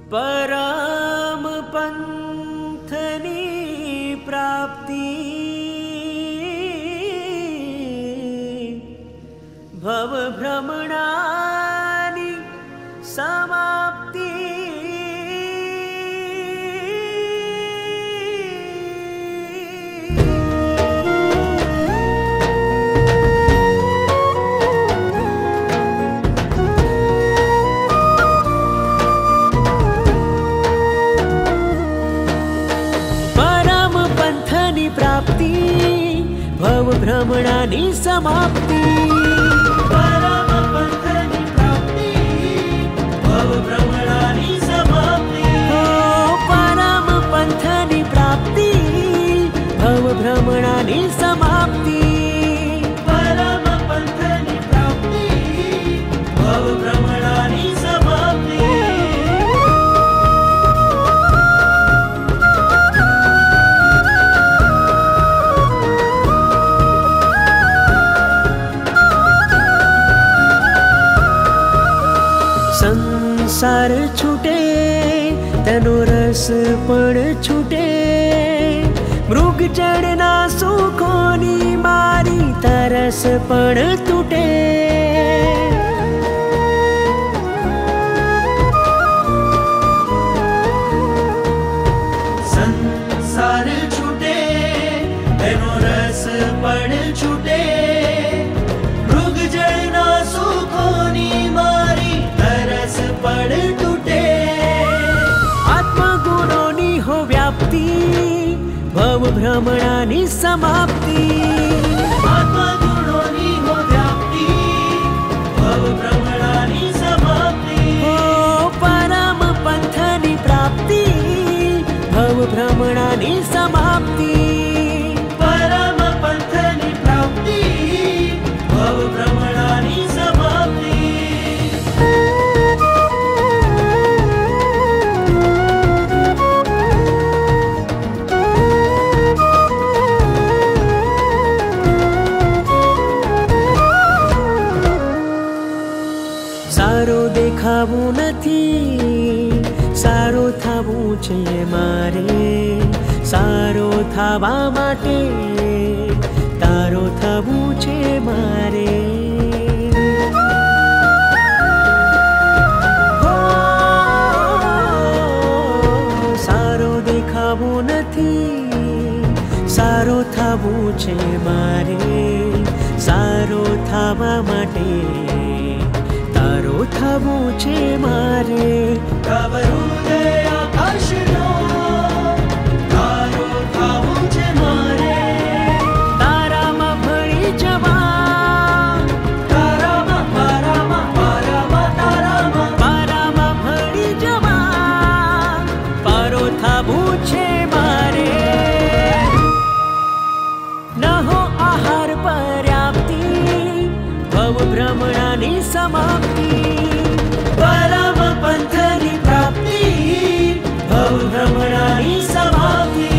परम पंथनी प्राप्ति भव भ्रमणानि समाप्ति। प्राप्ति भव भ्रमणानि समाप्ति। परम पंथनि प्राप्ति भव भ्रमणानि समाप्ति। परम पंथनि प्राप्ति भव भ्रमणानि समाप्ति। परम पंथनि प्राप्ति भव भ्रमणानि समाप्ति। संसार छूटे तेनो रस पण छूटे। मृग चढ़ना सुखोनी मारी तरस पण तूटे। संसार छूटे तेनो रस पण छूटे। मृग चढ़ना सुखोनी मारी तरस पण तूटे। आत्मगुणोनी हो व्याप्ति भव भ्रमणानि समाप्ति। आत्मगुणोनी हो व्याप्ति भव भ्रमणानि समाप्ति। हो परम पंथनि प्राप्ति भव भ्रमणानि समाप्ति। परम पंथनि प्राप्ति भव भ्रमणानि समाप्ति। सारो देखावू नथी सारो थावू छे मारे। सारो थावा माटे तारो थवू छे मारे। हो सारो देखावू नथी सारो थावू छे मारे। सारो थावा माटे तारो थवू छे मारे। तव हृदय आकाशनो तारो थवू छे मारे। तारामां भળી जवा तारामां तारामां भળી जवा पारो थवू छे मारे। न हो आहार पर्याप्ति भव भ्रमणानि समाप्ति। परम पंथनि प्राप्ति भव भ्रमणानि समाप्ति।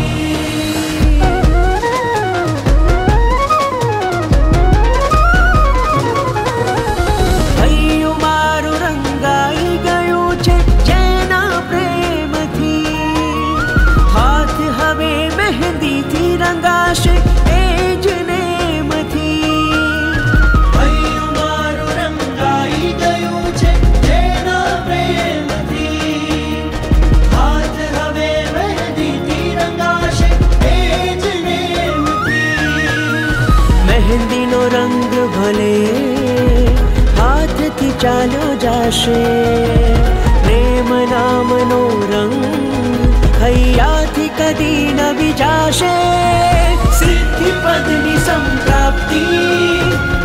हૈયું મારું રંગાઈ ગયું છે જેના પ્રેમથી। હાથ હવે મહેંદીથી રંગાશે એ જ નેમથી। मेहंदीनो रंग भले हाथथी चाल्यो जाशे। प्रेम नामनो रंग हैयाथी कदी न विजाशे। सिद्धि पदनी संप्राप्ति